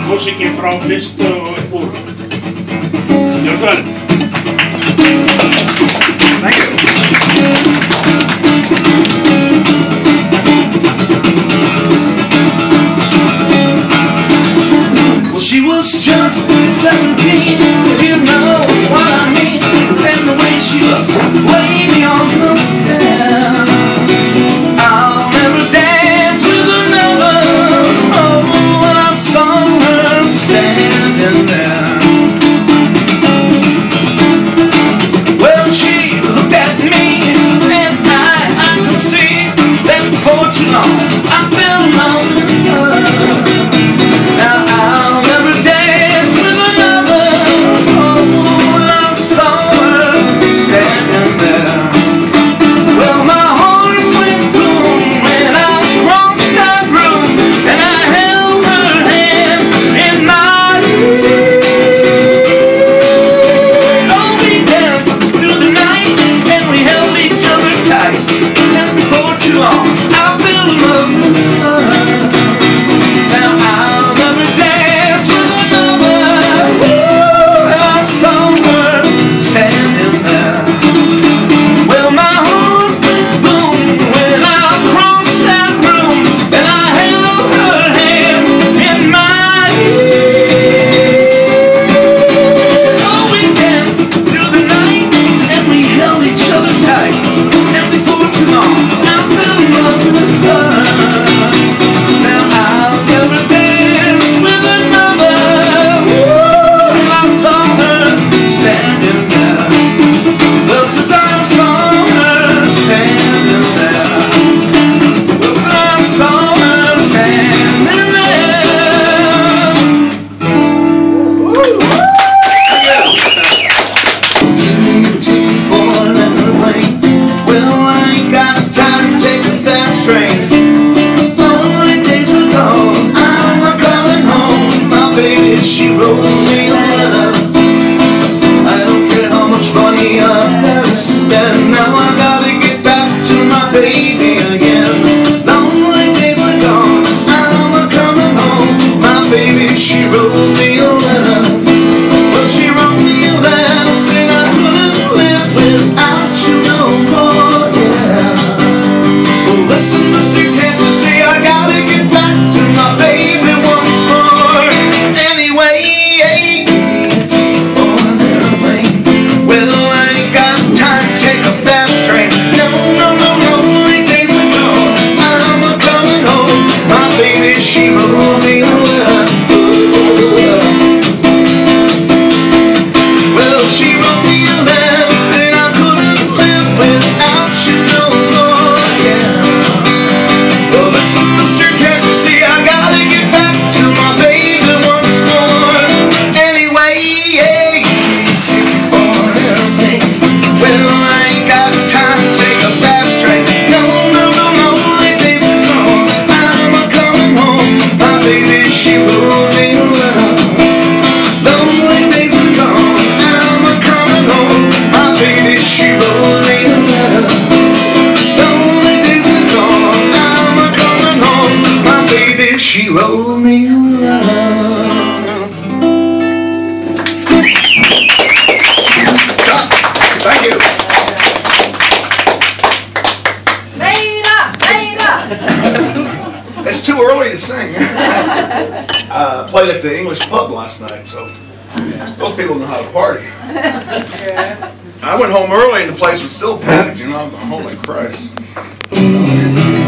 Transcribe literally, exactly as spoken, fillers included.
músikin frá fyrstu úr. Já, svo er þetta. Thank you. Well, she was just seventeen, if you know what I mean. And the way she looked, wavy on the hair. I'll never dance with another. Oh, when I saw her standing there. Well, she looked at me, and I, I could see that before too long I fell in love with her. Now I'll never dance with another. Oh, when I saw her standing there. Well, my heart went boom when I crossed that room, and I held her hand in my hand. Oh, we danced through the night, and we held each other tight. And before too long, I fell in love with her. Now I'll never dance with another. Ooh, and I saw her standing there. Well, my heart went boom when I crossed that room, and I held her hand in my hand. Oh, we danced through the night, and we held each other tight. And before too long, I fell in love with her. Now I'll never dance with another. Ooh, and I saw her standing there. Well, since I saw her standing there. Well, since I saw her standing there. Boy, let her wait. Well, I ain't got time to take a fast train. Lonely days are gone, I'm not coming home. My baby, she wrote me a letter. I don't care how much money I've ever spent. Now I gotta get back to my baby again. Lonely days are gone, I'm not coming home. My baby, she wrote me a letter. Well, she wrote me a letter saying I couldn't live without you no more, yeah. Well, listen, mister, can't you see I gotta get back to my baby once more? Anyway, eighteen on airplane. Well, I ain't got time to take a fast train. No, no, no, no, only days are gone, I'm a coming home. My baby, she wrote me a letter. Well, she wrote me a letter saying I couldn't live without you no more, yeah. Well, listen, mister, can't you see I gotta get back to my baby once more? Anyway, eighteen on airplane. Well, I ain't got time to take a fast train. No, no, no, no, only days are gone, I'm a coming home. My baby, she wrote me a letter. Lonely days are gone, I'm a coming home. My baby, she wrote me a letter. Lonely days are gone, I'm a coming home. My baby, she wrote me a letter. Thank you. It's too early to sing. uh, played at the English pub last night, so those people know how to party. I went home early and the place was still packed, you know. Holy Christ.